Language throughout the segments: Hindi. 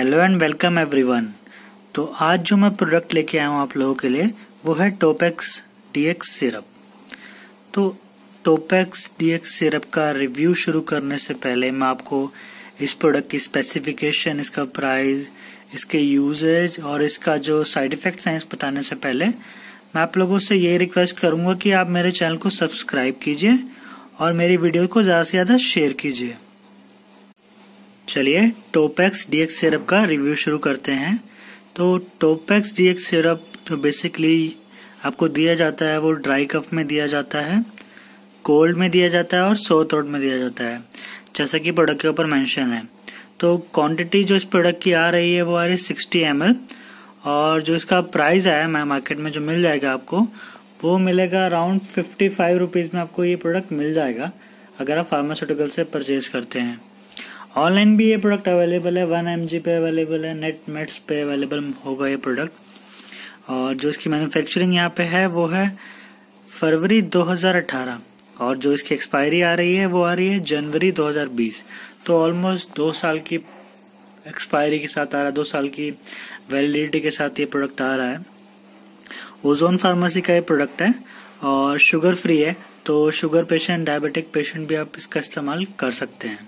Hello and welcome everyone. तो आज जो मैं प्रोडक्ट लेके आया हूँ आप लोगों के लिए वो है टोपेक्स डीएक्स सिरप। तो टोपेक्स डीएक्स सिरप का रिव्यू शुरू करने से पहले मैं आपको इस प्रोडक्ट की स्पेसिफिकेशन, इसका प्राइस, इसके यूजेज और इसका जो साइड इफेक्ट्स हैं इस बताने से पहले मैं आप लोगों से ये रिक्वेस्ट करूंगा कि आप मेरे चैनल को सब्सक्राइब कीजिए और मेरी वीडियो को ज़्यादा से ज़्यादा शेयर कीजिए। चलिए टोपेक्स डीएक्स सिरप का रिव्यू शुरू करते हैं। तो टोपेक्स डीएक्स सिरप जो बेसिकली आपको दिया जाता है वो ड्राई कफ में दिया जाता है, कोल्ड में दिया जाता है और सोर थ्रोट में दिया जाता है, जैसा कि प्रोडक्ट के ऊपर मेंशन है। तो क्वांटिटी जो इस प्रोडक्ट की आ रही है वो आ रही है 60 ml और जो इसका प्राइस है मैं मार्केट में जो मिल जाएगा आपको वो मिलेगा अराउंड 55 रुपीज में आपको ये प्रोडक्ट मिल जाएगा अगर आप फार्मास्यूटिकल से परचेज करते हैं। ऑनलाइन भी ये प्रोडक्ट अवेलेबल है, 1 mg पे अवेलेबल है, नेट्स पे अवेलेबल होगा ये प्रोडक्ट। और जो इसकी मैन्युफैक्चरिंग यहाँ पे है वो है फरवरी 2018 और जो इसकी एक्सपायरी आ रही है वो आ रही है जनवरी 2020। तो ऑलमोस्ट 2 साल की एक्सपायरी के साथ आ रहा है, 2 साल की वैलिडिटी के साथ ये प्रोडक्ट आ रहा है। ओजोन फार्मेसी का ये प्रोडक्ट है और शुगर फ्री है, तो शुगर पेशेंट, डायबिटिक पेशेंट भी आप इसका इस्तेमाल कर सकते हैं।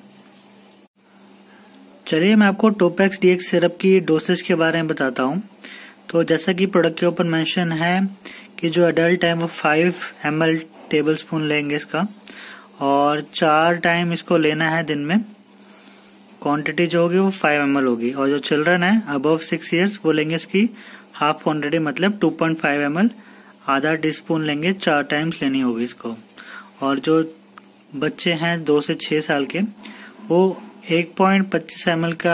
चलिए मैं आपको टोपेक्स डीएक्स सिरप की डोसेज के बारे में बताता हूँ। तो जैसा कि प्रोडक्ट के ऊपर मेंशन है कि जो अडल्ट है वो 5 ml टेबल स्पून लेंगे इसका और 4 टाइम इसको लेना है दिन में। क्वांटिटी जो होगी वो 5 ml होगी और जो चिल्ड्रन है अबव 6 years वो लेंगे इसकी हाफ क्वांटिटी, मतलब 2.5 ml, आधा टीस्पून लेंगे, 4 टाइम्स लेनी होगी इसको। और जो बच्चे हैं 2 से 6 साल के वो 1.25 ml का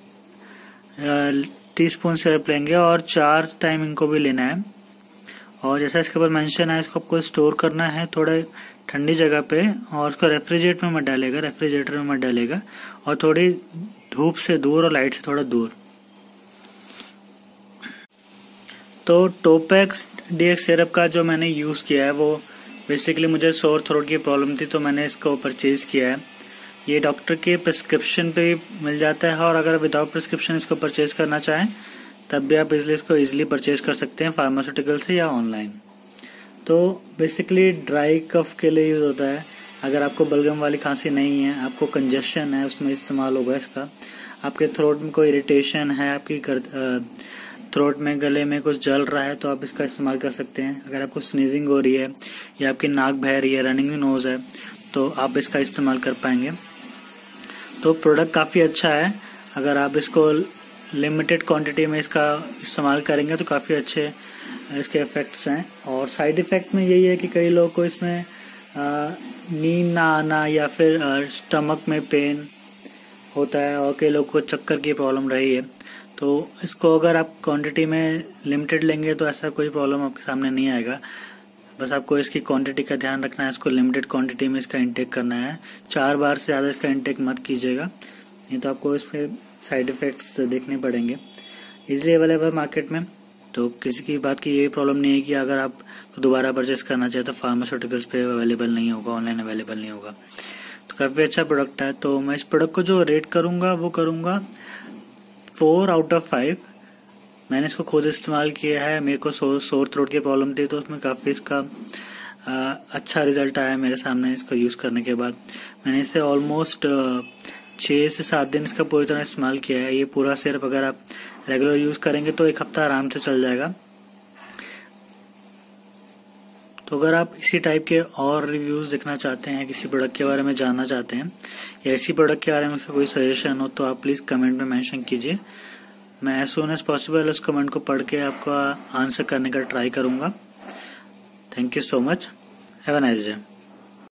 टीस्पून सिरप लेंगे और 4 टाइम इनको भी लेना है। और जैसा इसके ऊपर मेंशन है इसको आपको स्टोर करना है थोड़े ठंडी जगह पे और उसको रेफ्रिजरेटर में मत डालेगा और थोड़ी धूप से दूर और लाइट से थोड़ा दूर। तो टोपेक्स डीएक्स सिरप का जो मैंने यूज किया है वो बेसिकली मुझे सोर थ्रोट की प्रॉब्लम थी तो मैंने इसको परचेज किया है। ये डॉक्टर के प्रिस्क्रिप्शन पे भी मिल जाता है और अगर विदाउट प्रिस्क्रिप्शन इसको परचेज करना चाहें तब भी आप इसको इजीली परचेज कर सकते हैं फार्मास्यूटिकल से या ऑनलाइन। तो बेसिकली ड्राई कफ के लिए यूज होता है। अगर आपको बलगम वाली खांसी नहीं है, आपको कंजेशन है, उसमें इस्तेमाल होगा इसका। आपके थ्रोट में कोई इरिटेशन है, आपकी थ्रोट में, गले में कुछ जल रहा है तो आप इसका इस्तेमाल कर सकते हैं। अगर आपको स्नीजिंग हो रही है या आपकी नाक बह रही है, रनिंग नोज है तो आप इसका इस्तेमाल कर पाएंगे। तो प्रोडक्ट काफ़ी अच्छा है। अगर आप इसको लिमिटेड क्वांटिटी में इसका इस्तेमाल करेंगे तो काफ़ी अच्छे इसके इफेक्ट्स हैं। और साइड इफेक्ट में यही है कि कई लोगों को इसमें नींद ना आना या फिर स्टमक में पेन होता है और कई लोगों को चक्कर की प्रॉब्लम रही है। तो इसको अगर आप क्वांटिटी में लिमिटेड लेंगे तो ऐसा कोई प्रॉब्लम आपके सामने नहीं आएगा। बस आपको इसकी क्वांटिटी का ध्यान रखना है, इसको लिमिटेड क्वांटिटी में इसका इंटेक करना है। 4 बार से ज़्यादा इसका इंटेक मत कीजिएगा, नहीं तो आपको इसमें साइड इफेक्ट्स देखने पड़ेंगे। इजीली अवेलेबल मार्केट में, तो किसी की बात की ये प्रॉब्लम नहीं है कि अगर आप दोबारा परचेस करना चाहे तो फार्मास्यूटिकल्स पे अवेलेबल नहीं होगा, ऑनलाइन अवेलेबल नहीं होगा। तो काफ़ी अच्छा प्रोडक्ट है। तो मैं इस प्रोडक्ट को जो रेट करूँगा वो करूँगा 4 out of 5। मैंने इसको खुद इस्तेमाल किया है, मेरे को सोर थ्रोट की प्रॉब्लम थी तो उसमें काफ़ी इसका अच्छा रिजल्ट आया मेरे सामने। इसको यूज़ करने के बाद मैंने इसे ऑलमोस्ट 6 से 7 दिन इसका पूरी तरह इस्तेमाल किया है। ये पूरा सिरप अगर आप रेगुलर यूज़ करेंगे तो 1 हफ्ता आराम से चल जाएगा। तो अगर आप इसी टाइप के और रिव्यूज़ देखना चाहते हैं, किसी प्रोडक्ट के बारे में जानना चाहते हैं या इसी प्रोडक्ट के बारे में कोई सजेशन हो तो आप प्लीज़ कमेंट में मेंशन कीजिए। मैं एज सून एज पॉसिबल उस कमेंट को पढ़ के आपका आंसर करने का ट्राई करूंगा। Thank you so much. Have a nice day.